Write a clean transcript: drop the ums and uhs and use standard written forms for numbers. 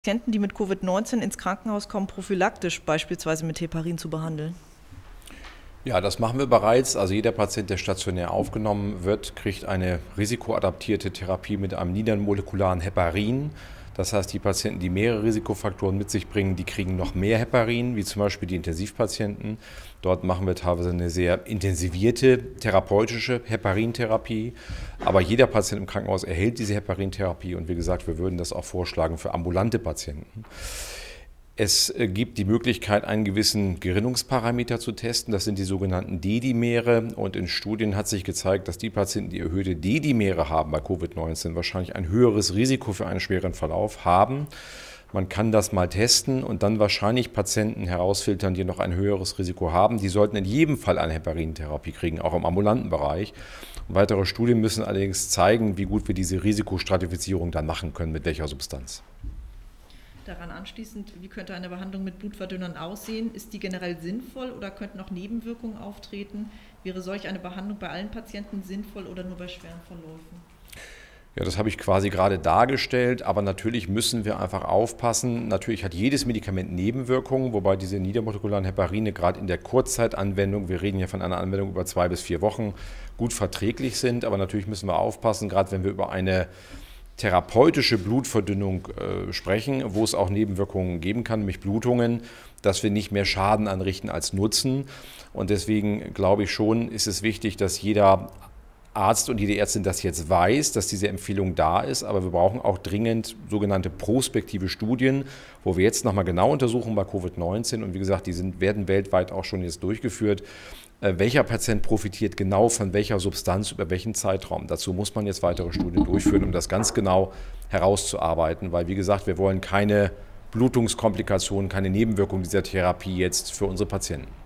Patienten, die mit Covid-19 ins Krankenhaus kommen, prophylaktisch beispielsweise mit Heparin zu behandeln? Ja, das machen wir bereits. Also jeder Patient, der stationär aufgenommen wird, kriegt eine risikoadaptierte Therapie mit einem niederen molekularen Heparin. Das heißt, die Patienten, die mehrere Risikofaktoren mit sich bringen, die kriegen noch mehr Heparin, wie zum Beispiel die Intensivpatienten. Dort machen wir teilweise eine sehr intensivierte therapeutische Heparintherapie. Aber jeder Patient im Krankenhaus erhält diese Heparintherapie und wie gesagt, wir würden das auch vorschlagen für ambulante Patienten. Es gibt die Möglichkeit, einen gewissen Gerinnungsparameter zu testen. Das sind die sogenannten Dedimere. Und in Studien hat sich gezeigt, dass die Patienten, die erhöhte Dedimere haben bei Covid-19, wahrscheinlich ein höheres Risiko für einen schweren Verlauf haben. Man kann das mal testen und dann wahrscheinlich Patienten herausfiltern, die noch ein höheres Risiko haben. Die sollten in jedem Fall eine Heparintherapie kriegen, auch im ambulanten Bereich. Und weitere Studien müssen allerdings zeigen, wie gut wir diese Risikostratifizierung dann machen können, mit welcher Substanz. Daran anschließend, wie könnte eine Behandlung mit Blutverdünnern aussehen? Ist die generell sinnvoll oder könnten auch Nebenwirkungen auftreten? Wäre solch eine Behandlung bei allen Patienten sinnvoll oder nur bei schweren Verläufen? Ja, das habe ich quasi gerade dargestellt, aber natürlich müssen wir einfach aufpassen. Natürlich hat jedes Medikament Nebenwirkungen, wobei diese niedermolekularen Heparine gerade in der Kurzzeitanwendung, wir reden ja von einer Anwendung über 2 bis 4 Wochen, gut verträglich sind. Aber natürlich müssen wir aufpassen, gerade wenn wir über eine therapeutische Blutverdünnung sprechen, wo es auch Nebenwirkungen geben kann, nämlich Blutungen, dass wir nicht mehr Schaden anrichten als Nutzen. Und deswegen glaube ich schon, ist es wichtig, dass jeder Arzt und jede Ärztin das jetzt weiß, dass diese Empfehlung da ist, aber wir brauchen auch dringend sogenannte prospektive Studien, wo wir jetzt nochmal genau untersuchen bei Covid-19 und wie gesagt, werden weltweit auch schon jetzt durchgeführt. Welcher Patient profitiert genau von welcher Substanz über welchen Zeitraum? Dazu muss man jetzt weitere Studien durchführen, um das ganz genau herauszuarbeiten, weil wie gesagt, wir wollen keine Blutungskomplikationen, keine Nebenwirkungen dieser Therapie jetzt für unsere Patienten.